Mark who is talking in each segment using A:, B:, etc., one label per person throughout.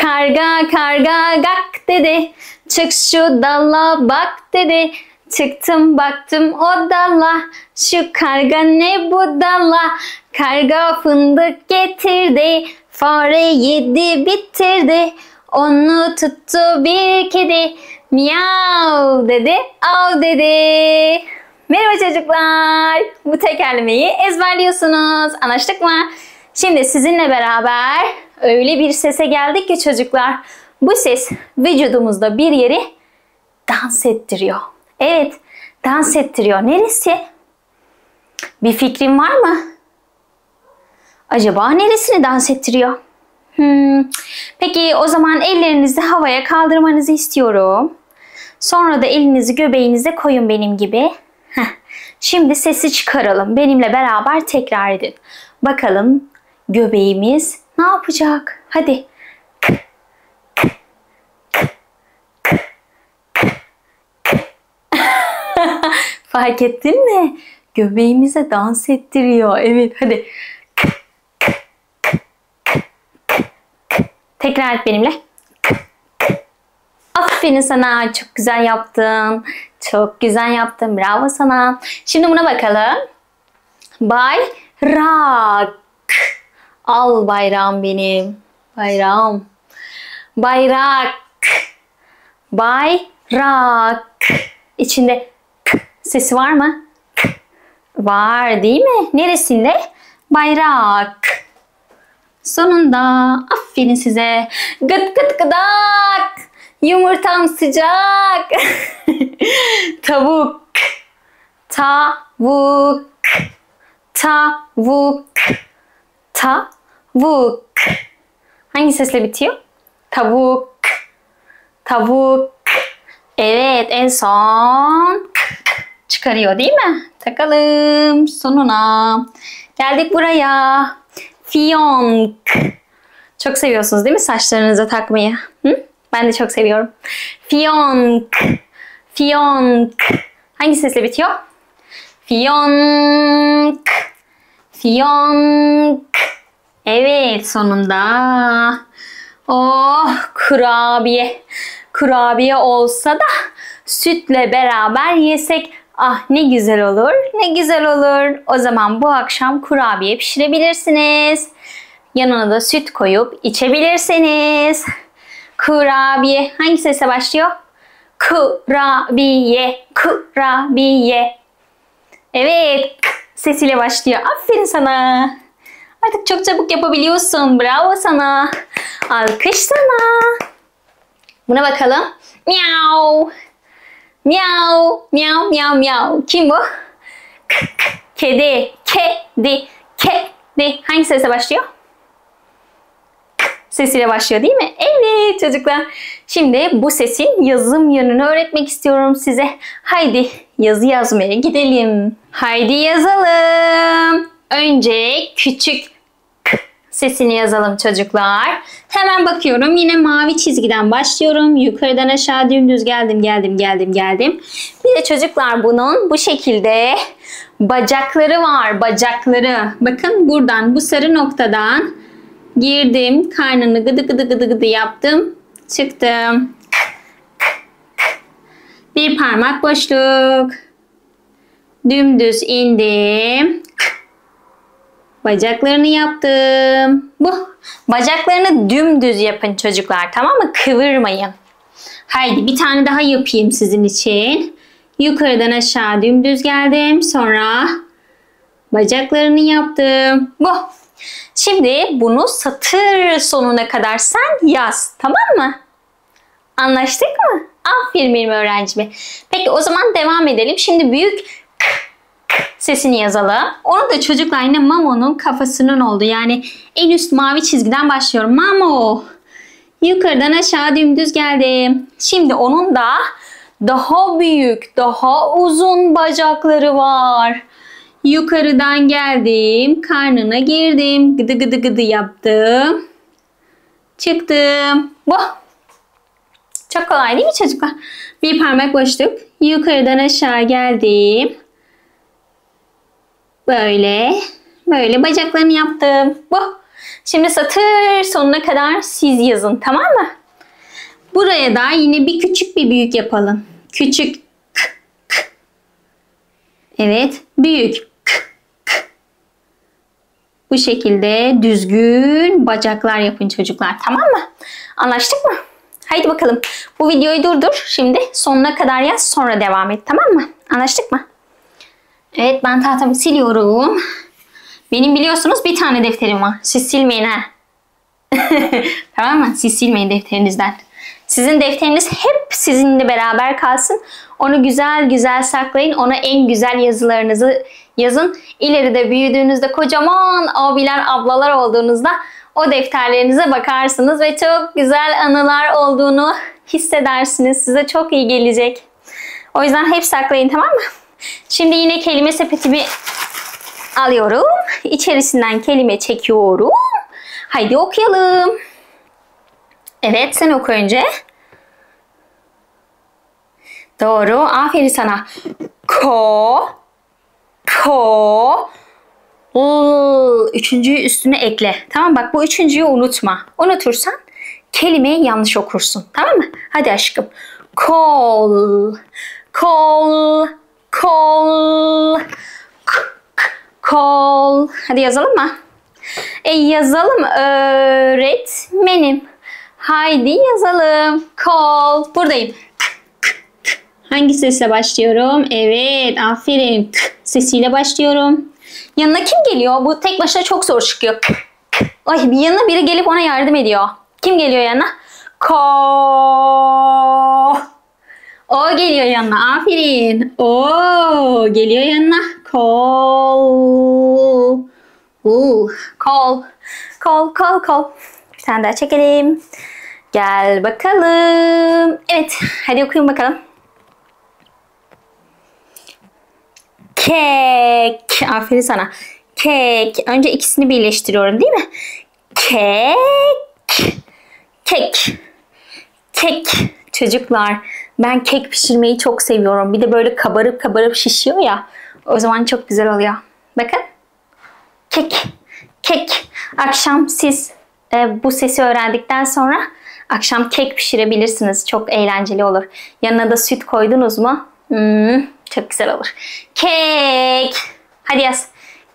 A: Karga karga gak dedi. Çık şu dala bak dedi. Çıktım baktım o dala. Şu karga ne bu dala. Karga fındık getirdi. Fare yedi bitirdi. Onu tuttu bir kedi. Miyav dedi, av dedi. Merhaba çocuklar. Bu tekerlemeyi ezberliyorsunuz. Anlaştık mı? Şimdi sizinle beraber öyle bir sese geldik ki çocuklar. Bu ses vücudumuzda bir yeri dans ettiriyor. Evet, dans ettiriyor. Neresi? Bir fikrin var mı? Acaba neresini dans ettiriyor? Peki o zaman ellerinizi havaya kaldırmanızı istiyorum. Sonra da elinizi göbeğinize koyun benim gibi. Şimdi sesi çıkaralım. Benimle beraber tekrar edin. Bakalım göbeğimiz ne yapacak? Hadi. Fark ettin mi? Göbeğimize dans ettiriyor. Evet, hadi. Tekrar et benimle. Aferin sana. Çok güzel yaptın. Çok güzel yaptın. Bravo sana. Şimdi buna bakalım. Bayrak. Al bayrağım benim. Bayrağım. Bayrak. Bayrak. İçinde k sesi var mı? K. Var değil mi? Neresinde? Bayrak. Sonunda. Aferin size. Gıt gıt gıdak. Yumurtam sıcak. Tavuk. Tavuk. Tavuk. Tavuk. Hangi sesle bitiyor? Tavuk. Tavuk. Evet, en son çıkarıyor değil mi? Takalım sonuna. Geldik buraya. Fiyonk. Çok seviyorsunuz değil mi saçlarınıza takmayı? Ben de çok seviyorum. Fiyonk. Fiyonk. Hangi sesle bitiyor? Fiyonk. Fiyonk. Evet, sonunda. Oh, kurabiye. Kurabiye olsa da sütle beraber yesek ah ne güzel olur, ne güzel olur. O zaman bu akşam kurabiye pişirebilirsiniz. Yanına da süt koyup içebilirsiniz. Kurabiye hangi sesle başlıyor? Kurabiye, kurabiye. Evet, sesiyle başlıyor. Aferin sana. Artık çok çabuk yapabiliyorsun. Bravo sana. Alkış sana. Buna bakalım. Miau. Miau. Miau. Miau. Miau. Kim bu? Kedi. Kedi. Kedi. Hangi sesle başlıyor? Sesiyle başlıyor değil mi? Evet çocuklar. Şimdi bu sesin yazım yönünü öğretmek istiyorum size. Haydi yazı yazmaya gidelim. Haydi yazalım. Önce küçük k sesini yazalım çocuklar. Hemen bakıyorum. Yine mavi çizgiden başlıyorum. Yukarıdan aşağı dümdüz geldim. Bir de çocuklar bunun bu şekilde bacakları var. Bacakları. Bakın buradan bu sarı noktadan girdim. Karnını gıdı gıdı gıdı gıdı yaptım. Çıktım. Bir parmak boşluk. Dümdüz indim. Bacaklarını yaptım. Bu. Bacaklarını dümdüz yapın çocuklar. Tamam mı? Kıvırmayın. Haydi bir tane daha yapayım sizin için. Yukarıdan aşağı dümdüz geldim. Sonra bacaklarını yaptım. Bu. Şimdi bunu satır sonuna kadar sen yaz. Tamam mı? Anlaştık mı? Aferin benim öğrencime. Peki o zaman devam edelim. Şimdi büyük sesini yazalım. Onu da çocuklar yine Mamo'nun kafasının oldu. Yani en üst mavi çizgiden başlıyorum. Mamo. Yukarıdan aşağı dümdüz geldim. Şimdi onun da daha büyük, daha uzun bacakları var. Yukarıdan geldim. Karnına girdim. Gıdı gıdı gıdı yaptım. Çıktım. Bu. Çok kolay değil mi çocuklar? Bir parmak boşluk. Yukarıdan aşağı geldim. Böyle. Böyle bacaklarını yaptım. Bu. Şimdi satır sonuna kadar siz yazın, tamam mı? Buraya da yine bir küçük bir büyük yapalım. Küçük k, k. Evet, büyük k, k. Bu şekilde düzgün bacaklar yapın çocuklar, tamam mı? Anlaştık mı? Haydi bakalım. Bu videoyu durdur. Şimdi sonuna kadar yaz, sonra devam et, tamam mı? Anlaştık mı? Evet, ben tahtamı siliyorum. Benim biliyorsunuz bir tane defterim var. Siz silmeyin ha. Tamam mı? Siz silmeyin defterinizden. Sizin defteriniz hep sizinle beraber kalsın. Onu güzel güzel saklayın. Ona en güzel yazılarınızı yazın. İleride büyüdüğünüzde kocaman abiler, ablalar olduğunuzda o defterlerinize bakarsınız ve çok güzel anılar olduğunu hissedersiniz. Size çok iyi gelecek. O yüzden hep saklayın, tamam mı? Şimdi yine kelime sepetimi alıyorum. İçerisinden kelime çekiyorum. Haydi okuyalım. Evet, sen oku önce. Doğru. Aferin sana. Ko. Üçüncüyü üstüne ekle. Tamam, bak bu üçüncüyü unutma. Unutursan kelimeyi yanlış okursun. Tamam mı? Hadi aşkım. Kol. Kol. Hadi yazalım mı? Yazalım öğretmenim. Haydi yazalım. Kol. Buradayım. Hangi sesle başlıyorum? Evet, aferin. Sesiyle başlıyorum. Yanına kim geliyor? Bu tek başına çok zor çıkıyor. Ay, bir yanına biri gelip ona yardım ediyor. Kim geliyor yanına? Ko. O geliyor yanına. Aferin. O geliyor yanına. Kol. Kol. Bir tane daha çekelim. Gel bakalım. Evet, hadi okuyun bakalım. Kek. Aferin sana. Kek. Önce ikisini birleştiriyorum, değil mi? Kek. Çocuklar, ben kek pişirmeyi çok seviyorum. Bir de böyle kabarıp şişiyor ya. O zaman çok güzel oluyor. Bakın. Kek. Akşam siz bu sesi öğrendikten sonra akşam kek pişirebilirsiniz. Çok eğlenceli olur. Yanına da süt koydunuz mu? Çok güzel olur. Kek. Hadi yaz.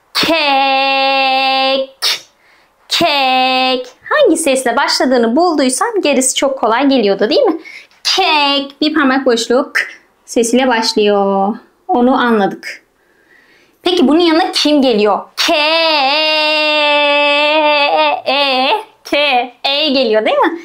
A: Kek. Hangi sesle başladığını bulduysan gerisi çok kolay geliyordu, değil mi? Kek. Bir parmak boşluk sesiyle başlıyor. Onu anladık. Peki bunun yanına kim geliyor? E geliyor, değil mi?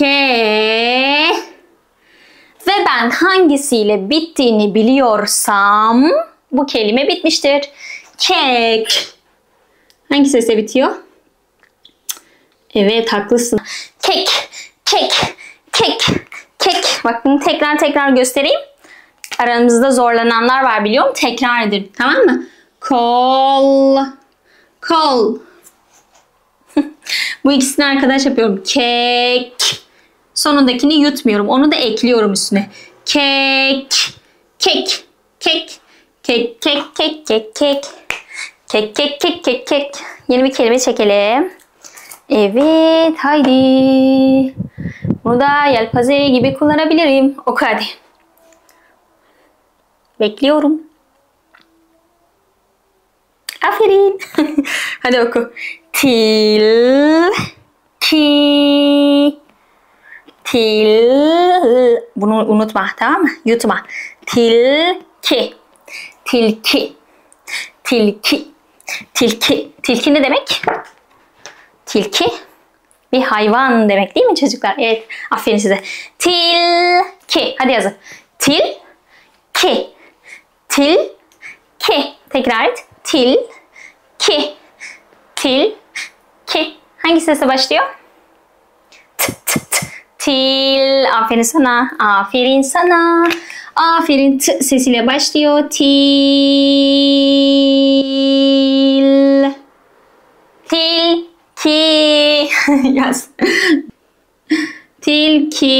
A: Ve ben hangisiyle bittiğini biliyorsam bu kelime bitmiştir. Kek. Hangi sesle bitiyor? Evet, haklısın. Kek. Bak, bunu tekrar göstereyim. Aranızda zorlananlar var, biliyorum. Tekrar edin. Tamam mı? Kol. Bu ikisini arkadaş yapıyorum. Kek. Sonundakini yutmuyorum. Onu da ekliyorum üstüne. Kek. Yeni bir kelime çekelim. Evet, haydi. Bunu da yelpaze gibi kullanabilirim. Oku hadi. Bekliyorum. Aferin. Hadi oku. Bunu unutma, tamam mı? Yutma. Tilki. Tilki ne demek? Tilki bir hayvan demek, değil mi çocuklar? Evet, aferin size. Tilki. Hadi yazın. Tilki. Tekrar et. Tilki. Hangi sesle başlıyor? Til. Aferin sana. Aferin. T sesiyle başlıyor. Tilki. Yaz. Tilki.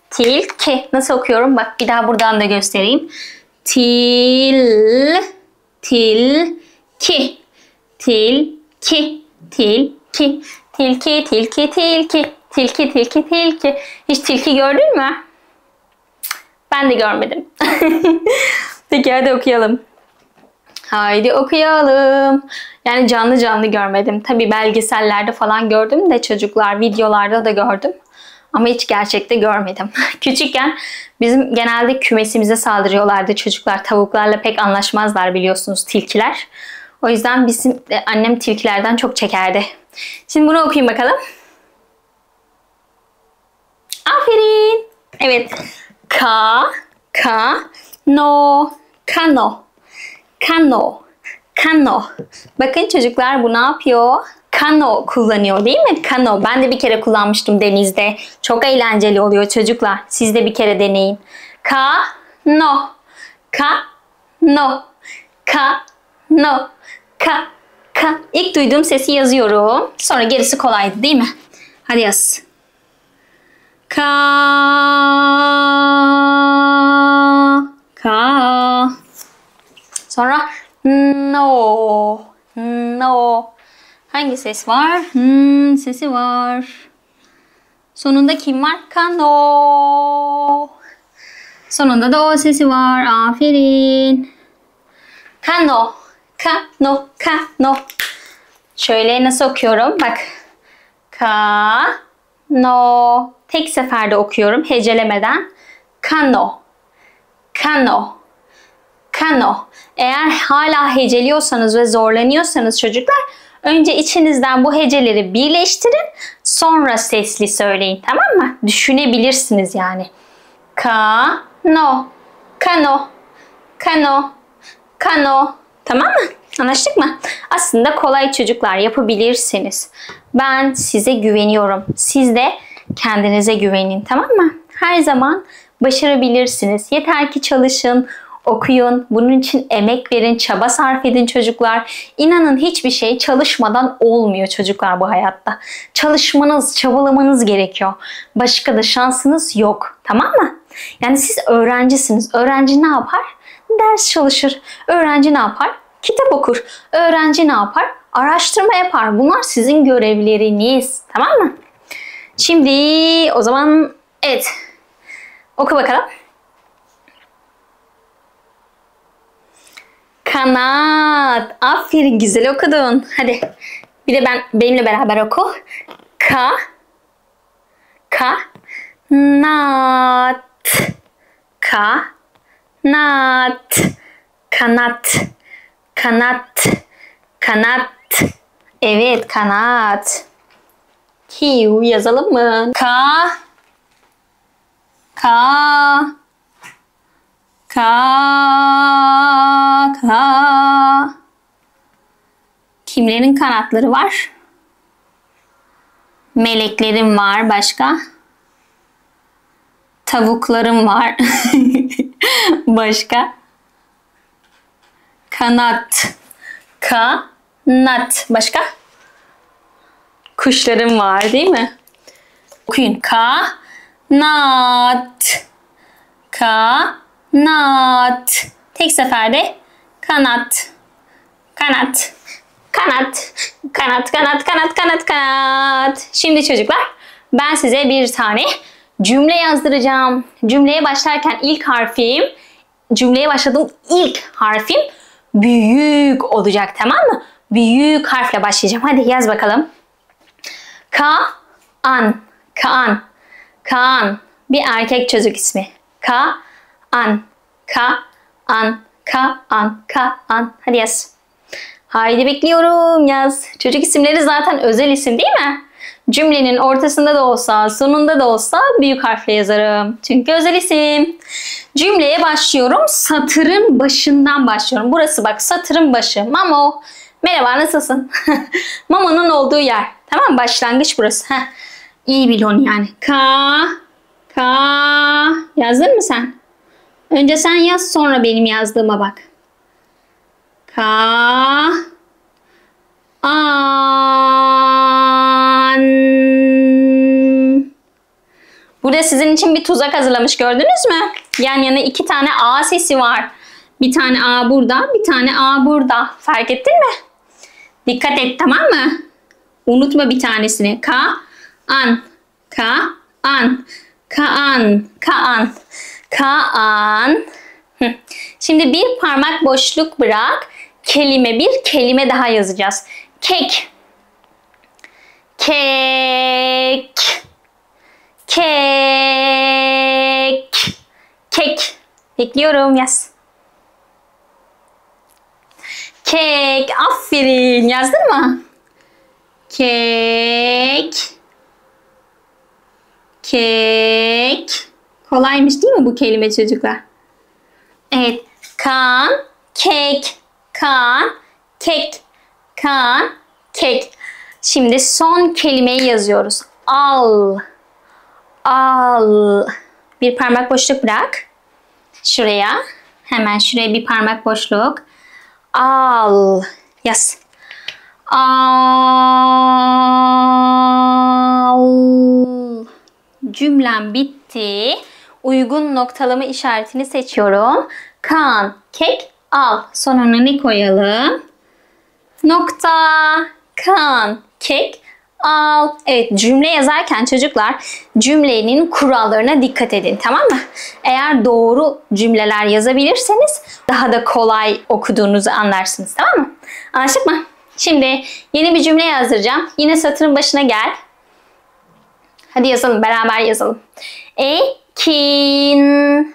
A: Nasıl okuyorum? Bak, bir daha buradan da göstereyim. Tilki. tilki, tilki, tilki, tilki, tilki, tilki, tilki, tilki, tilki. Hiç tilki gördün mü? Ben de görmedim. Peki hadi okuyalım. Haydi okuyalım. Yani canlı canlı görmedim. Tabii belgesellerde falan gördüm de çocuklar, videolarda da gördüm. Ama hiç gerçekte görmedim. Küçükken bizim genelde kümesimize saldırıyorlardı çocuklar. Tavuklarla pek anlaşmazlar biliyorsunuz tilkiler. O yüzden bizim annem tilkilerden çok çekerdi. Şimdi bunu okuyayım bakalım. Aferin. Evet. No, kano. Kano. Kano. Bakın çocuklar bu ne yapıyor? Kano kullanıyor değil mi? Kano. Ben de bir kere kullanmıştım denizde. Çok eğlenceli oluyor çocuklar. Siz de bir kere deneyin. Kano. Kano. Kano. Ka. İlk duyduğum sesi yazıyorum. Sonra gerisi kolaydı değil mi? Hadi yaz. Ka. Sonra no. Hangi ses var? Sesi var. Sonunda kim var? Kano. Sonunda da o sesi var. Aferin. Kano. Kano. Şöyle nasıl okuyorum? Bak. Kano. Tek seferde okuyorum hecelemeden. Kano. Eğer hala heceliyorsanız ve zorlanıyorsanız çocuklar önce içinizden bu heceleri birleştirin, sonra sesli söyleyin, tamam mı? Düşünebilirsiniz yani. Kano. Tamam mı? Anlaştık mı? Aslında kolay çocuklar, yapabilirsiniz. Ben size güveniyorum. Siz de kendinize güvenin, tamam mı? Her zaman başarabilirsiniz. Yeter ki çalışın, okuyun, bunun için emek verin, çaba sarf edin çocuklar. İnanın hiçbir şey çalışmadan olmuyor çocuklar bu hayatta. Çalışmanız, çabalamanız gerekiyor. Başka da şansınız yok. Tamam mı? Yani siz öğrencisiniz. Öğrenci ne yapar? Ders çalışır. Öğrenci ne yapar? Kitap okur. Öğrenci ne yapar? Araştırma yapar. Bunlar sizin görevleriniz. Tamam mı? Şimdi o zaman evet. Oku bakalım. Kanat. Aferin, güzel okudun. Hadi. Bir de benimle beraber oku. Kanat. Kanat. Evet, kanat. Q yazalım mı? Ka. Kimlerin kanatları var? Meleklerim var. Başka? Tavuklarım var. Başka? Kanat. Başka? Kuşlarım var değil mi? Okuyun. Kanat. Tek seferde kanat. Şimdi çocuklar ben size bir tane cümle yazdıracağım. Cümleye başlarken cümleye başladığım ilk harfim büyük olacak, tamam mı? Büyük harfle başlayacağım. Hadi yaz bakalım. Kaan. Bir erkek çocuk ismi. Kaan. Hadi yaz. Haydi bekliyorum, yaz. Çocuk isimleri zaten özel isim değil mi? Cümlenin ortasında da olsa, sonunda da olsa büyük harfle yazarım. Çünkü özel isim. Cümleye başlıyorum. Satırın başından başlıyorum. Burası bak, satırın başı. Mamo. Merhaba, nasılsın? Mamo'nun olduğu yer. Tamam, başlangıç burası. İyi bil onu yani. Yazdın mı sen? Önce sen yaz, sonra benim yazdığıma bak. Burada sizin için bir tuzak hazırlamış, gördünüz mü? Yan yana 2 tane A sesi var. Bir tane A burada, bir tane A burada. Fark ettin mi? Dikkat et, tamam mı? Unutma bir tanesini. Kaan. Kaan. Kaan. Kaan. Kaan. Şimdi bir parmak boşluk bırak. Bir kelime daha yazacağız. Kek. Kek. Kek. Kek. Bekliyorum, yaz. Kek. Aferin. Yazdın mı? Kek. Kek. Kolaymış değil mi bu kelime çocuklar? Evet. Kan, kek. Kan, kek. Kan, kek. Şimdi son kelimeyi yazıyoruz. Al. Al. Bir parmak boşluk bırak. Şuraya. Hemen şuraya bir parmak boşluk. Al. Yaz. Al. Cümlem bitti. Uygun noktalama işaretini seçiyorum. Kan, kek, al. Sonuna ne koyalım? Nokta. Kan, kek, al. Evet, cümle yazarken çocuklar cümlenin kurallarına dikkat edin, tamam mı? Eğer doğru cümleler yazabilirseniz daha da kolay okuduğunuzu anlarsınız, tamam mı? Anlaştık mı? Şimdi yeni bir cümle yazdıracağım. Yine satırın başına gel. Hadi yazalım, beraber yazalım. Ekin.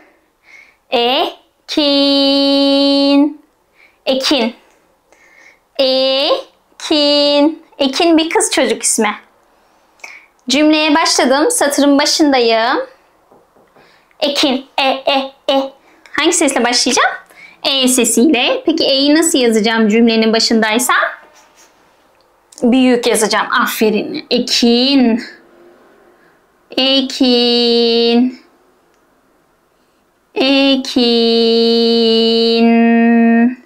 A: Ekin. Ekin. Ekin. Ekin bir kız çocuk ismi. Cümleye başladım. Satırın başındayım. Ekin. Hangi sesle başlayacağım? E sesiyle. Peki E'yi nasıl yazacağım cümlenin başındaysam? Büyük yazacağım. Aferin. Ekin. Ekin. Ekin.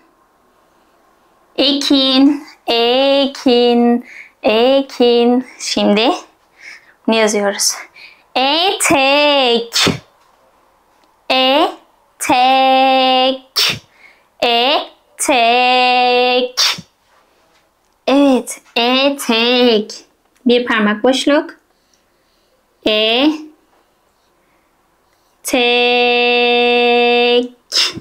A: Ekin. Ekin. Ekin. Şimdi ne yazıyoruz? Etek. Etek. Etek. Evet, etek. Bir parmak boşluk. Etek.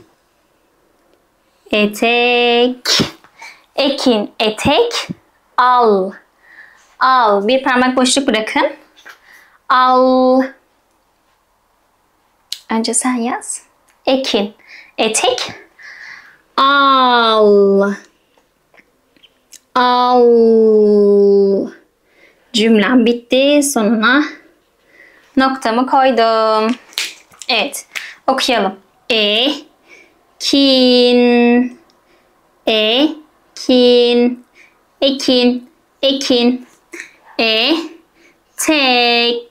A: Etek. Ekin, etek. Al. Al. Bir parmak boşluk bırakın. Al. Önce sen yaz. Ekin, etek. Al. Al. Cümlem bitti. Sonuna noktamı koydum. Evet. Okuyalım. Ekin. Ekin. Ekin. Ekin. Etek.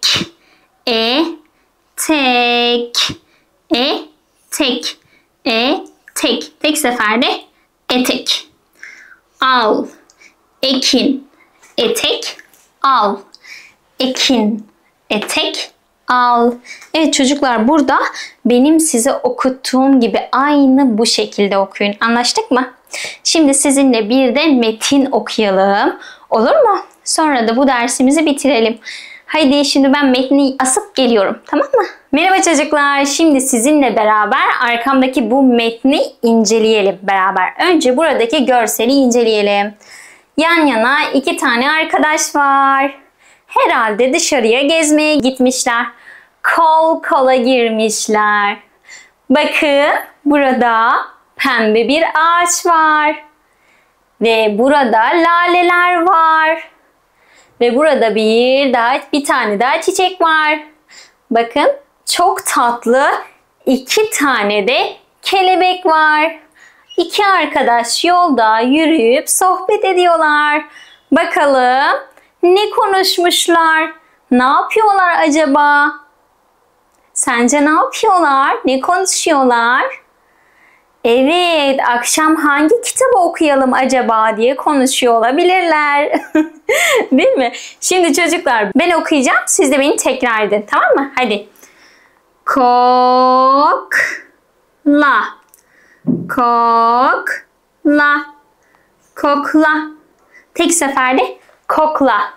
A: Etek. Etek. Etek. Tek seferde etek. Al. Ekin. Etek. Al. Ekin. Etek. Al. Evet çocuklar, burada benim size okuttuğum gibi aynı bu şekilde okuyun. Anlaştık mı? Şimdi sizinle bir de metin okuyalım. Olur mu? Sonra da bu dersimizi bitirelim. Haydi şimdi ben metni asıp geliyorum. Tamam mı? Merhaba çocuklar. Şimdi sizinle beraber arkamdaki bu metni inceleyelim beraber. Önce buradaki görseli inceleyelim. Yan yana iki tane arkadaş var. Herhalde dışarıya gezmeye gitmişler. Kol kola girmişler. Bakın burada pembe bir ağaç var. Ve burada laleler var. Ve burada bir tane daha çiçek var. Bakın çok tatlı iki tane de kelebek var. İki arkadaş yolda yürüyüp sohbet ediyorlar. Bakalım ne konuşmuşlar? Ne yapıyorlar acaba? Sence ne yapıyorlar? Ne konuşuyorlar? Evet, akşam hangi kitabı okuyalım acaba diye konuşuyor olabilirler. Değil mi? Şimdi çocuklar ben okuyacağım. Siz de beni tekrar edin. Tamam mı? Hadi. Kokla. Kokla. Kokla. Tek seferde kokla.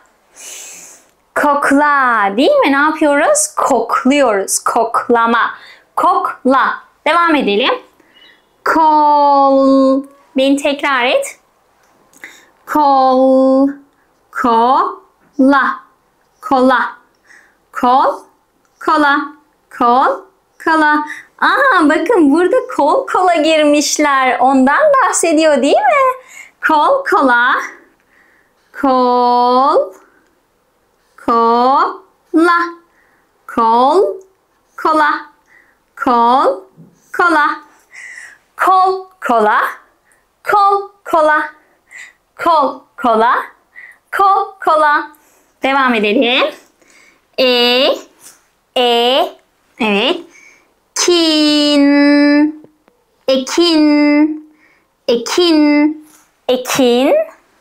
A: Kokla değil mi? Ne yapıyoruz? Kokluyoruz. Koklama. Kokla. Devam edelim. Kol. Beni tekrar et. Kol. Kola. Kola. Kol. Kola. Kol. Kola. Aa, bakın burada kol kola girmişler. Ondan bahsediyor değil mi? Kol kola. Kol. Kola. Kol. Kola. Kol. Kola. Kol kola. Kol kola. Kol kola. Kol kola. Devam edelim. Evet. Kin. Ekin. Ekin. Ekin.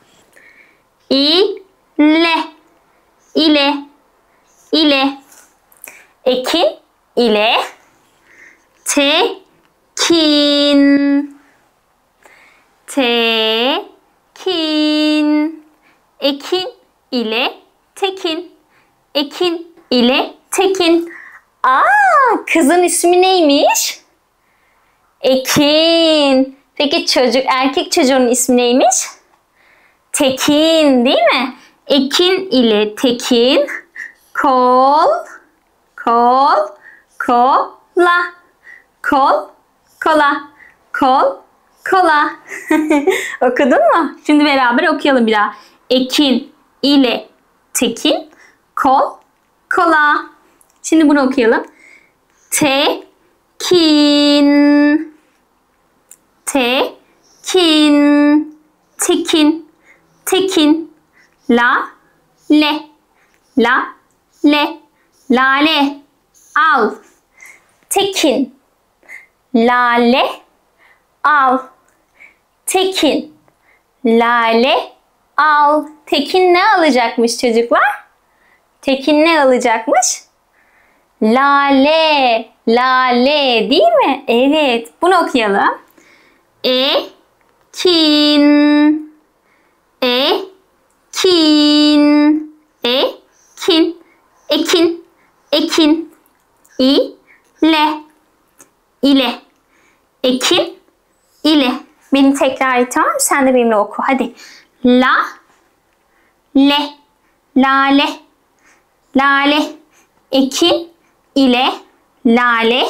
A: İle. İle. İle. Ekin ile. Tekin. Tekin. Ekin ile tekin. Ekin ile tekin. Aa, kızın ismi neymiş? Ekin. Peki erkek çocuğun ismi neymiş? Tekin değil mi? Ekin ile tekin. Kol. Kola. Kol. Kola. Kol. Kola. Okudun mu? Şimdi beraber okuyalım bir daha. Ekin ile tekin. Kol. Kola. Şimdi bunu okuyalım. Tekin. Tekin. Tekin. Tekin. La. Le. La. Le. Lale. Al. Tekin. Lale. Al. Tekin. Lale. Al. Tekin ne alacakmış çocuklar? Tekin ne alacakmış? Lale. Lale değil mi? Evet. Bunu okuyalım. Ekin. Ekin. Ekin. Ekin. Ekin. İle. İle. Ekin. İle. Beni tekrar et, tamam mı? Sen de benimle oku. Hadi. La. Le. Lale. Lale. Ekin ile lale.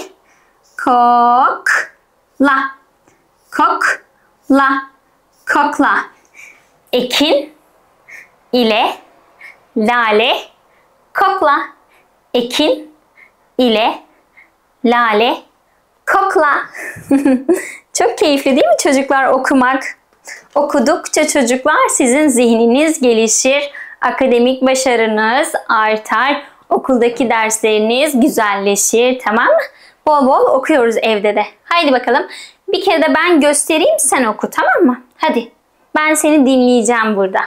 A: Kokla. Kokla. Kokla. Ekin ile lale. Kokla. Ekin ile lale. Kokla. Çok keyifli değil mi çocuklar okumak? Okudukça çocuklar sizin zihniniz gelişir, akademik başarınız artar, okuldaki dersleriniz güzelleşir, tamam mı? Bol bol okuyoruz evde de. Haydi bakalım. Bir kere de ben göstereyim, sen oku, tamam mı? Hadi. Ben seni dinleyeceğim burada.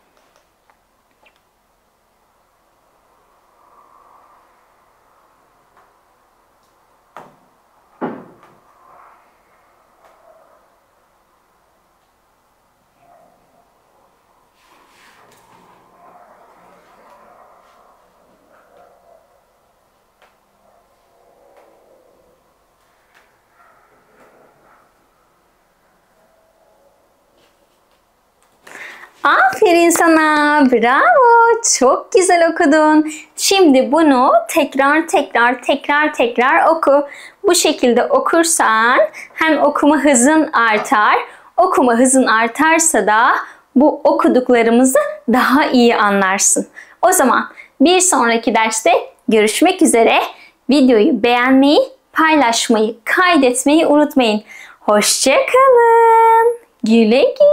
A: Aferin sana. Bravo. Çok güzel okudun. Şimdi bunu tekrar oku. Bu şekilde okursan hem okuma hızın artar. Okuma hızın artarsa da bu okuduklarımızı daha iyi anlarsın. O zaman bir sonraki derste görüşmek üzere. Videoyu beğenmeyi, paylaşmayı, kaydetmeyi unutmayın. Hoşça kalın. Güle güle.